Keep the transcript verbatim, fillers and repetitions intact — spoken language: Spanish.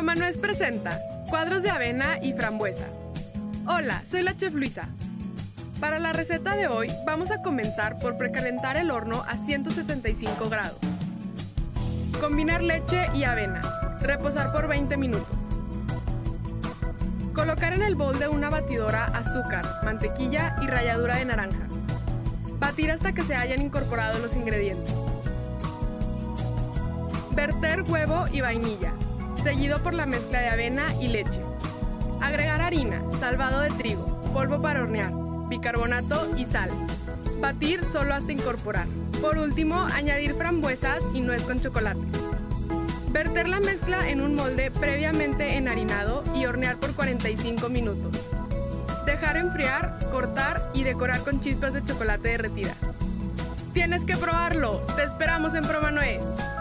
Promanuez presenta cuadros de avena y frambuesa. Hola, soy la chef Luisa. Para la receta de hoy vamos a comenzar por precalentar el horno a ciento setenta y cinco grados. Combinar leche y avena. Reposar por veinte minutos. Colocar en el bol de una batidora azúcar, mantequilla y ralladura de naranja. Batir hasta que se hayan incorporado los ingredientes. Verter huevo y vainilla, seguido por la mezcla de avena y leche. Agregar harina, salvado de trigo, polvo para hornear, bicarbonato y sal. Batir solo hasta incorporar. Por último, añadir frambuesas y nuez con chocolate. Verter la mezcla en un molde previamente enharinado y hornear por cuarenta y cinco minutos. Dejar enfriar, cortar y decorar con chispas de chocolate derretida. ¡Tienes que probarlo! ¡Te esperamos en Promanuez!